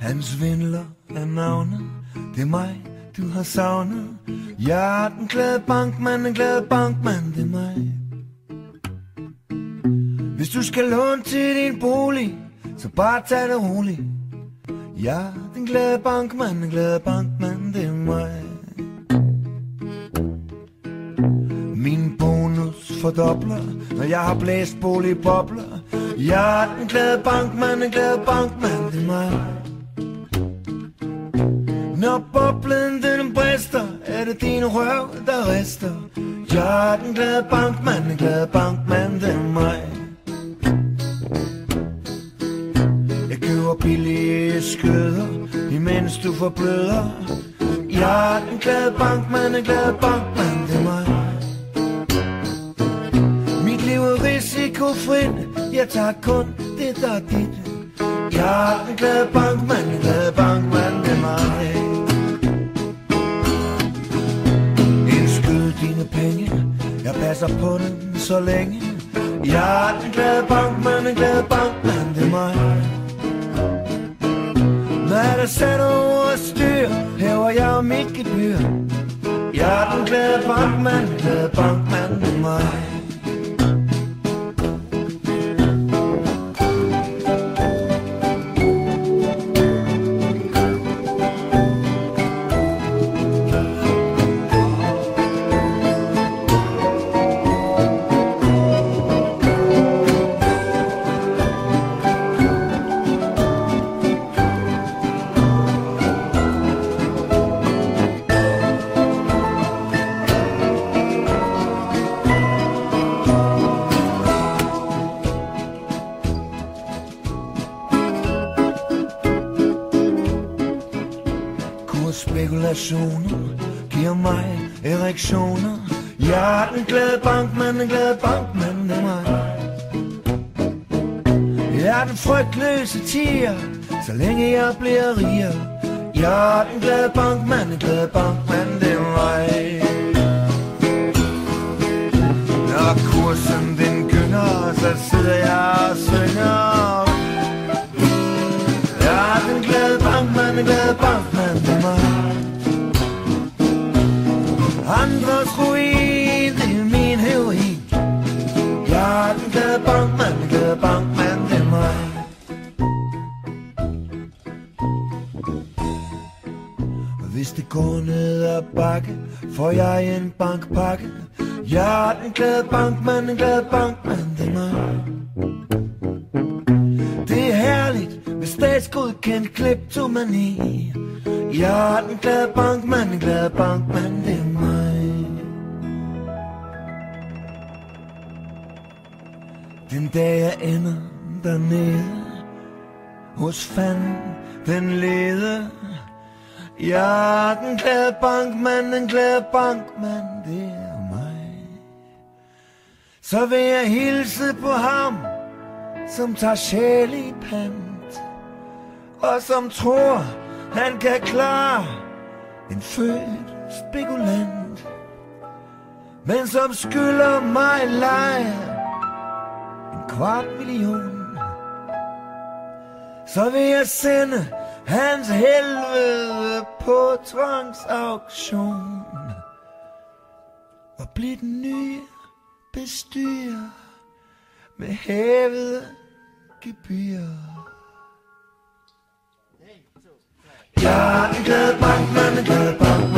Han svindler af navne, det er mig, du har savnet. Jeg er den glade bankmand, den glade bankmand, det er mig. Hvis du skal låne til din bolig, så bare tag det roligt. Jeg er den glade bankmand, den glade bankmand, det er mig. Min bonus fordobler, når jeg har blæst boligbobler. Jeg er den glade bankmand, den glade bankmand, det er mig. Når boblen den brister, er det din røv, der rister. Jeg er den glade bankmand, den glade bankmand, det er mig. Jeg køber billige skøder, imens du forbløder. Jeg er den glade bankmand, den glade bankmand, det er mig. Mit liv er risikofrit, jeg tager kun det, der er dit. Jeg er den glade bankmand, den glade bankmand, det er mig. Indskyd dine penge, jeg passer på dem så længe. Jeg er den glade bankmand, den glade bankmand, det er mig. Når der sætter over styr, hæver jeg mit gebyr. Jeg er den glade bankmand, den glade bankmand, det er mig. Spekulationer giver mig erektioner. Jeg er den glade bankmand, den glade bankmand, det er mig. Jeg er den frygtløse tiger, så længe jeg bliver riger. Jeg er den glade bankmand, den glade bankmand, det er mig. Når kursen den gynger, så sidder jeg og synger. Jeg er den glade bankmand, den glade bankmand, det er mig. Andres ruin, det er min heroin. Jeg er den glade bankmand, den glade bankmand, det er mig. Og hvis det går ned ad bakke, får jeg en bankpakke. Jeg er den glade bankmand, den glade bankmand, det er mig. Det er herligt med statsgodkendt kleptomani. Jeg er den glade bankmand, den glade bankmand, det er mig. Den dag jeg ender dernede hos fanden den lede. Jeg er den glade bankmand, den glade bankmand, det er mig. Så vil jeg hilse på ham, som tager sjæl i pant, og som tror han kan klare en født spekulant, men som skylder mig lejr 250.000. Så vil jeg sende hans helvede på tvangsauktion og blive den nye bestyrer med hævede gebyr. Jeg er den glade bankmand, den glade bankmand.